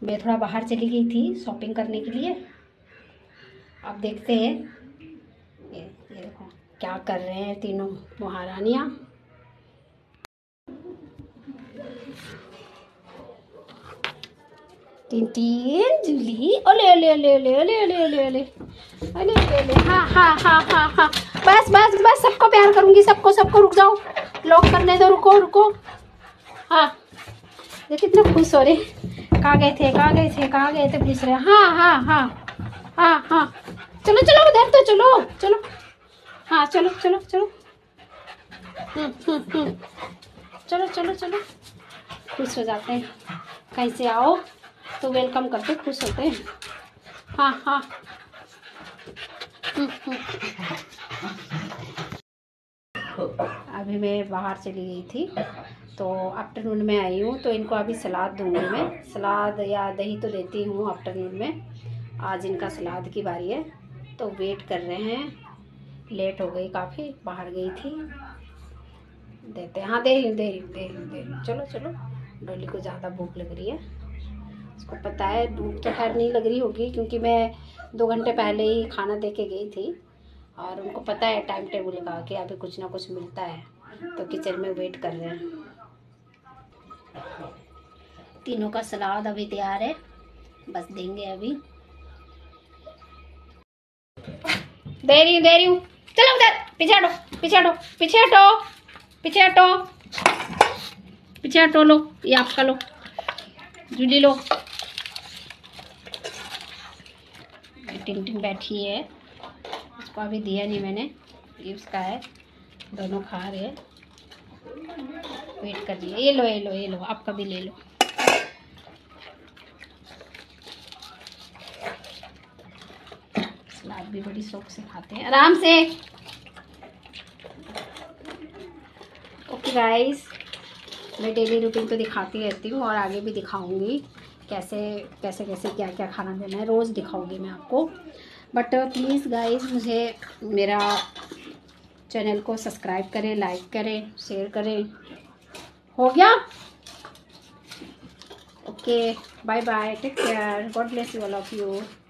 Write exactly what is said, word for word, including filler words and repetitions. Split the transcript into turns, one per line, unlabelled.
मैं थोड़ा बाहर चली गई थी शॉपिंग करने के लिए। अब देखते हैं ये ये देखो क्या कर रहे हैं तीनों महारानियाँ। टिन जूली ओले ओले ओले ओले ओले ओले ओले ओले ओले ओले ओले हाँ हाँ हाँ हाँ हाँ बस बस बस सबको प्यार करूँगी, सबको सबको। रुक जाओ, लॉक करने दो, रुको रुको। हाँ ये कितने खुश हो रहे। कहाँ गए थे कहाँ गए थे कहाँ गए थे पूछ रहे। हाँ हाँ हाँ हाँ हाँ चलो चलो उधर तो चलो चलो। हाँ चलो चलो चलो हम्म हम्म हम्म चलो चलो चलो। खुश हो जाते हैं, कहीं से आओ तो वेलकम करते, खुश होते हैं। हाँ हाँ हम्म हम्म। अभी मैं बाहर चली गई थी तो आफ्टरनून में आई हूँ, तो इनको अभी सलाद दूंगी मैं। सलाद या दही तो देती हूँ आफ्टरनून में। आज इनका सलाद की बारी है तो वेट कर रहे हैं। लेट हो गई काफ़ी, बाहर गई थी। देते हैं, हाँ दे रही हूँ दे रही हूँ दे रही हूँ दे रही हूँ। चलो चलो, डोली को ज़्यादा भूख लग रही है। उसको पता है भूख तो खैर नहीं लग रही होगी क्योंकि मैं दो घंटे पहले ही खाना दे के गई थी और उनको पता है टाइम टेबल का कि अभी कुछ ना कुछ मिलता है, तो किचन में वेट कर रहे हैं। तीनों का सलाद अभी तैयार है, बस देंगे अभी। दे रही हूँ दे रही हूँ। चलो उधर, पीछे हटो पीछे हटो पीछे हटो पीछे हटो पीछे हटो। लो ये आपका, लो जूली लो। टिन टिन बैठी है, उसको अभी दिया नहीं मैंने, ये उसका है। दोनों खा रहे हैं, वेट कर रही है। ये लो ये लो ये लो, आपका भी ले लो। सलाद भी बड़ी शौक से खाते हैं, आराम से। ओके गाइस, मैं डेली रूटीन तो दिखाती रहती हूँ और आगे भी दिखाऊंगी कैसे कैसे कैसे क्या क्या खाना देना है, रोज़ दिखाऊंगी मैं आपको। बट प्लीज़ गाइस मुझे मेरा चैनल को सब्सक्राइब करें, लाइक करें, शेयर करें। हो गया? Okay bye bye, take care, God bless you all of you.